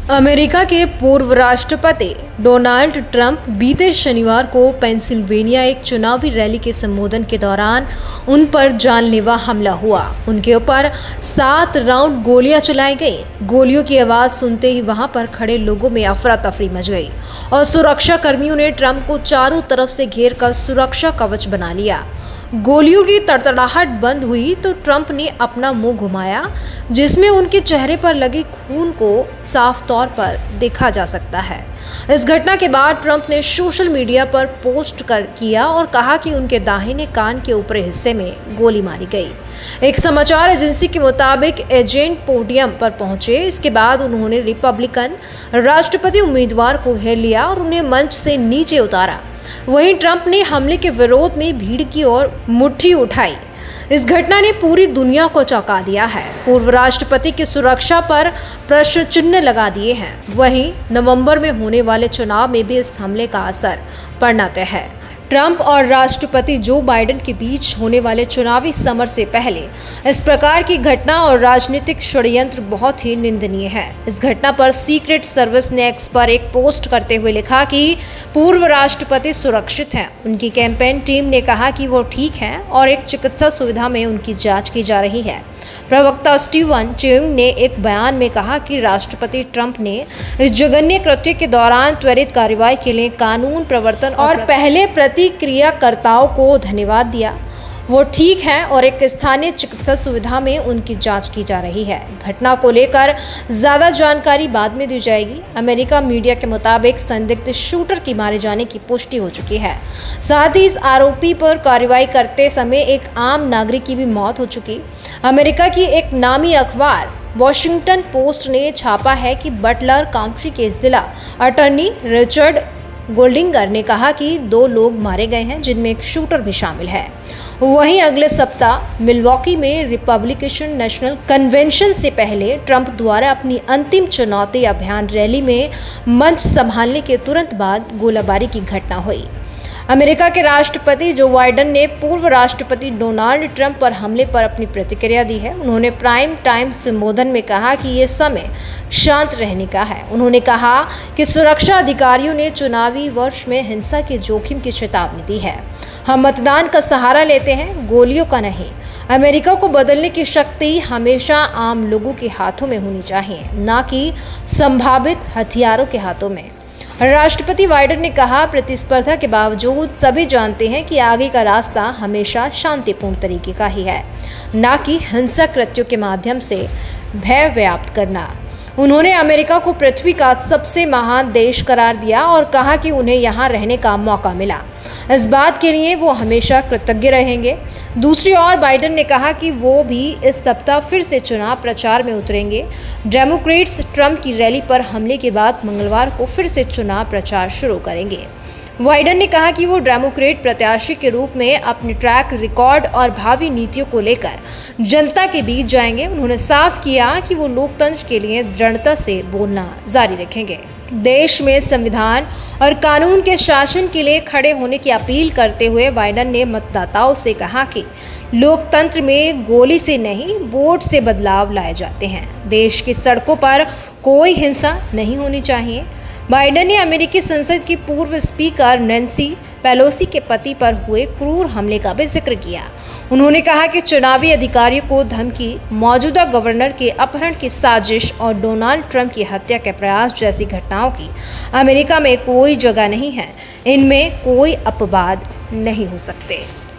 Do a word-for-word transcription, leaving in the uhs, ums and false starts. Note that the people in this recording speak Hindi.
अमेरिका के पूर्व राष्ट्रपति डोनाल्ड ट्रंप बीते शनिवार को पेंसिल्वेनिया एक चुनावी रैली के संबोधन के दौरान उन पर जानलेवा हमला हुआ। उनके ऊपर सात राउंड गोलियां चलाई गई। गोलियों की आवाज सुनते ही वहां पर खड़े लोगों में अफरा तफरी मच गई और सुरक्षा कर्मियों ने ट्रंप को चारों तरफ से घेर कर सुरक्षा कवच बना लिया। गोलियों की तड़तड़ाहट बंद हुई तो ट्रंप ने अपना मुंह घुमाया, जिसमें उनके चेहरे पर लगे खून को साफ तौर पर देखा जा सकता है। इस घटना के बाद ट्रंप ने सोशल मीडिया पर पोस्ट कर किया और कहा कि उनके दाहिने कान के ऊपरी हिस्से में गोली मारी गई। एक समाचार एजेंसी के मुताबिक एजेंट पोडियम पर पहुंचे। इसके बाद उन्होंने रिपब्लिकन राष्ट्रपति उम्मीदवार को घेर लिया और उन्हें मंच से नीचे उतारा। वहीं ट्रंप ने हमले के विरोध में भीड़ की ओर मुट्ठी उठाई। इस घटना ने पूरी दुनिया को चौंका दिया है। पूर्व राष्ट्रपति की सुरक्षा पर प्रश्न चिन्ह लगा दिए हैं। वहीं नवंबर में होने वाले चुनाव में भी इस हमले का असर पड़ना तय है। ट्रंप और राष्ट्रपति जो बाइडेन के बीच होने वाले चुनावी समर से पहले इस प्रकार की घटना और राजनीतिक षड्यंत्र बहुत ही निंदनीय है। इस घटना पर सीक्रेट सर्विस ने एक्स पर एक पोस्ट करते हुए लिखा कि पूर्व राष्ट्रपति सुरक्षित हैं। उनकी कैंपेन टीम ने कहा कि वो ठीक हैं और एक चिकित्सा सुविधा में उनकी जांच की जा रही है। प्रवक्ता स्टीवन चेयुंग ने एक बयान में कहा कि राष्ट्रपति ट्रंप ने इस जघन्य कृत्य के दौरान त्वरित कार्रवाई के लिए कानून प्रवर्तन और पहले प्रतिक्रियाकर्ताओं को धन्यवाद दिया। वो ठीक हैं और एक स्थानीय चिकित्सा सुविधा में उनकी जांच की जा रही है। घटना को लेकर ज़्यादा जानकारी बाद में दी जाएगी। अमेरिका मीडिया के मुताबिक संदिग्ध शूटर की मारे जाने की पुष्टि हो चुकी है। साथ ही इस आरोपी पर कार्रवाई करते समय एक आम नागरिक की भी मौत हो चुकी। अमेरिका की एक नामी अखबार वॉशिंगटन पोस्ट ने छापा है कि बटलर काउंटी के जिला अटॉर्नी रिचर्ड गोल्डिंगर ने कहा कि दो लोग मारे गए हैं, जिनमें एक शूटर भी शामिल है। वहीं अगले सप्ताह मिल्वॉकी में रिपब्लिकन नेशनल कन्वेंशन से पहले ट्रंप द्वारा अपनी अंतिम चुनौती अभियान रैली में मंच संभालने के तुरंत बाद गोलाबारी की घटना हुई। अमेरिका के राष्ट्रपति जो बाइडेन ने पूर्व राष्ट्रपति डोनाल्ड ट्रंप पर हमले पर अपनी प्रतिक्रिया दी है। उन्होंने प्राइम टाइम संबोधन में कहा कि ये समय शांत रहने का है। उन्होंने कहा कि सुरक्षा अधिकारियों ने चुनावी वर्ष में हिंसा के जोखिम की चेतावनी दी है। हम मतदान का सहारा लेते हैं, गोलियों का नहीं। अमेरिका को बदलने की शक्ति हमेशा आम लोगों के हाथों में होनी चाहिए, ना कि संभावित हथियारों के हाथों में। राष्ट्रपति बाइडेन ने कहा, प्रतिस्पर्धा के बावजूद सभी जानते हैं कि आगे का रास्ता हमेशा शांतिपूर्ण तरीके का ही है, ना कि हिंसक कृत्यों के माध्यम से भय व्याप्त करना। उन्होंने अमेरिका को पृथ्वी का सबसे महान देश करार दिया और कहा कि उन्हें यहाँ रहने का मौका मिला। इस बात के लिए वो हमेशा कृतज्ञ रहेंगे। दूसरी ओर बाइडेन ने कहा कि वो भी इस सप्ताह फिर से चुनाव प्रचार में उतरेंगे। डेमोक्रेट्स ट्रंप की रैली पर हमले के बाद मंगलवार को फिर से चुनाव प्रचार शुरू करेंगे। बाइडेन ने कहा कि वो डेमोक्रेट प्रत्याशी के रूप में अपने ट्रैक रिकॉर्ड और भावी नीतियों को लेकर जनता के बीच जाएंगे। उन्होंने साफ किया कि वो लोकतंत्र के लिए दृढ़ता से बोलना जारी रखेंगे। देश में संविधान और कानून के शासन के लिए खड़े होने की अपील करते हुए बाइडेन ने मतदाताओं से कहा कि लोकतंत्र में गोली से नहीं, वोट से बदलाव लाए जाते हैं। देश की सड़कों पर कोई हिंसा नहीं होनी चाहिए। बाइडेन ने अमेरिकी संसद की पूर्व स्पीकर नैन्सी पेलोसी के पति पर हुए क्रूर हमले का भी जिक्र किया। उन्होंने कहा कि चुनावी अधिकारियों को धमकी, मौजूदा गवर्नर के अपहरण की साजिश और डोनाल्ड ट्रंप की हत्या के प्रयास जैसी घटनाओं की अमेरिका में कोई जगह नहीं है। इनमें कोई अपवाद नहीं हो सकते।